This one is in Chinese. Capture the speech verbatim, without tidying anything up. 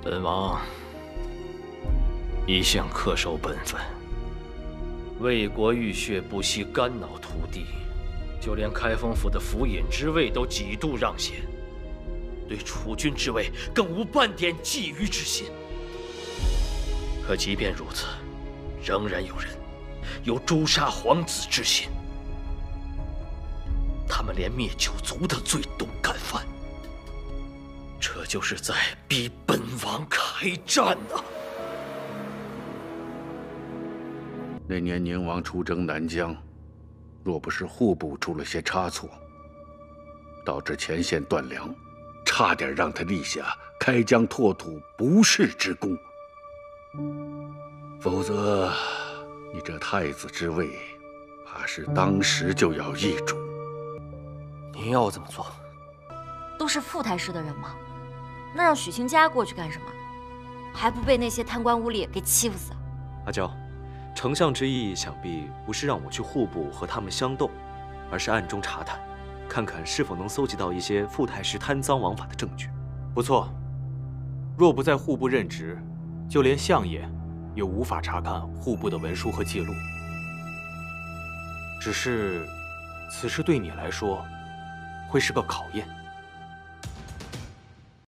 本王一向恪守本分，为国浴血不惜肝脑涂地，就连开封府的府尹之位都几度让贤，对储君之位更无半点觊觎之心。可即便如此，仍然有人有诛杀皇子之心，他们连灭九族的罪都敢犯，这就是在逼本王开战呐！ 那年宁王出征南疆，若不是户部出了些差错，导致前线断粮，差点让他立下开疆拓土不世之功。否则，你这太子之位，怕是当时就要易主。 您要我怎么做？ 都是傅太师的人吗？那让许清家过去干什么？还不被那些贪官污吏给欺负死？ 阿娇，丞相之意想必不是让我去户部和他们相斗，而是暗中查探，看看是否能搜集到一些傅太师贪赃枉法的证据。 不错，若不在户部任职，就连相爷也无法查看户部的文书和记录。只是，此事对你来说，会是个考验。